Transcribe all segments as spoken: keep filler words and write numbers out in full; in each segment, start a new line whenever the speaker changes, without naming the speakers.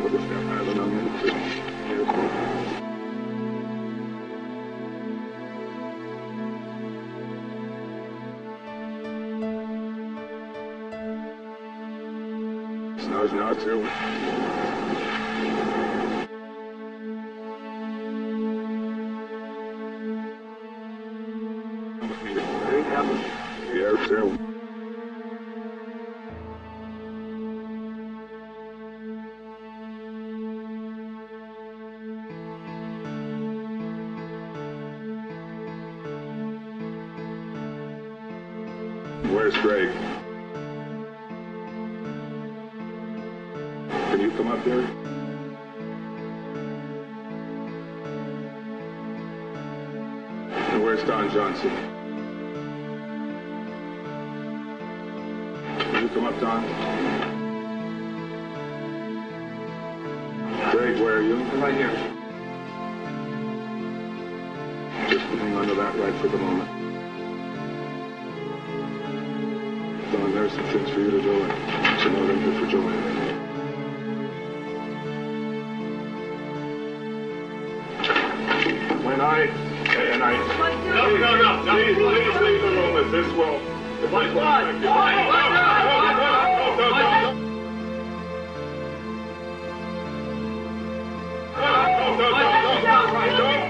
Snow's not too. Yeah, too. Where's Greg? Can you come up here? And where's Don Johnson? Can you come up, Don? Greg, where are you? I'm right here. Just hang on to that right for the moment. Don, there's some things for you to do, and some other things for Joanne. When I, and I, no, no, no, no, please, please leave the room as this will, if I can, no, no, no, no, no, no, no. No, no, no, no, no.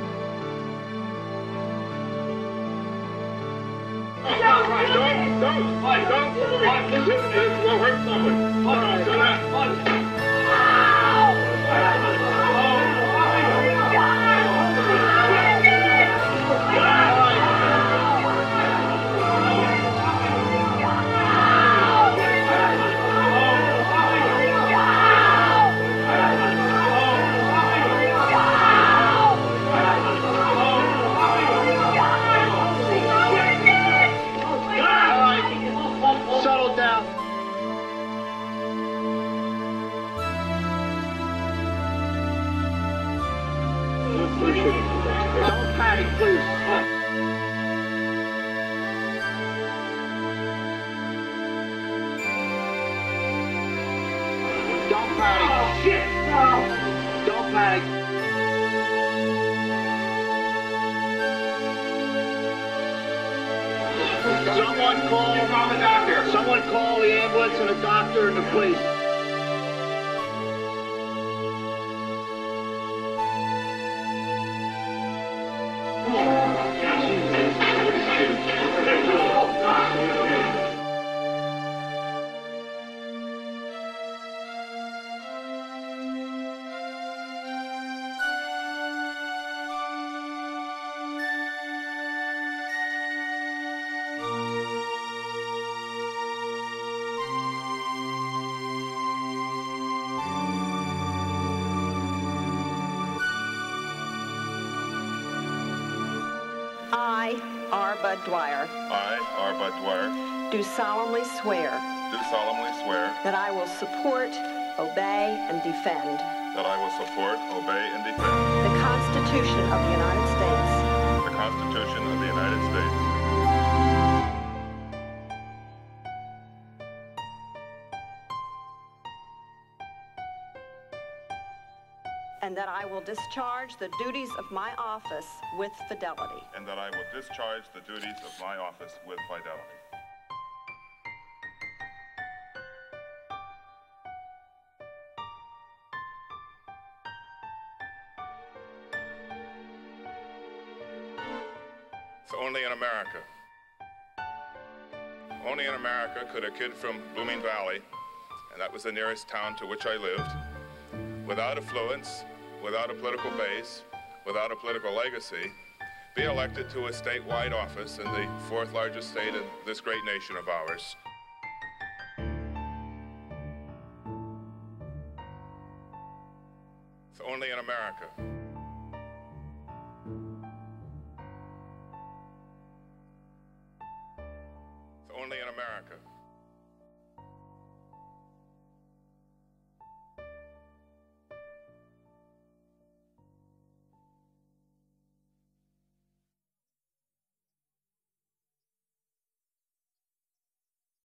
Don't, don't, don't. This, this will hurt someone. Don't do that.
Don't panic, please. Don't panic. Oh, shit! No! Don't panic. Someone call, call the doctor. Someone call the ambulance and the doctor and the police.
I, R. Budd Dwyer,
I, R. Budd Dwyer,
do solemnly swear
do solemnly swear
that I will support, obey, and defend
that I will support, obey, and defend
the Constitution of the United States,
the Constitution of the United States,
and that I will discharge the duties of my office with fidelity.
and that I will discharge the duties of my office with fidelity. So only in America, only in America could a kid from Blooming Valley, and that was the nearest town to which I lived, without affluence, without a political base, without a political legacy, be elected to a statewide office in the fourth largest state in this great nation of ours. So only in America